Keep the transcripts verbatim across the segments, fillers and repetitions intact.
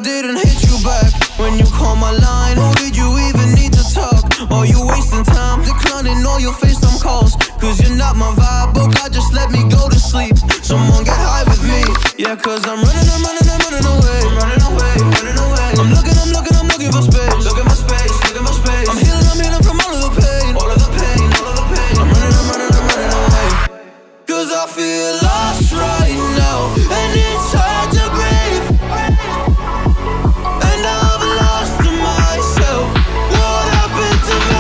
didn't hit you back when you called my line. Or did you even need to talk? Or you wasting time declining all your FaceTime calls? Cause you're not my vibe, oh God, just let me go to sleep. Someone get high with me. Yeah, cause I'm running, I'm running, I'm running away. Running away, running away. I'm looking, I'm looking, I'm looking for space. Looking for space, looking for space. I'm healing, I'm healing from all of the pain. All of the pain, all of the pain. I'm running, I'm running, I'm running away. Cause I feel lost right now, and it's hard to breathe. And I've lost myself. What happened to me?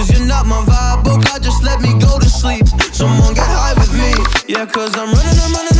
Cause I'm running, I'm running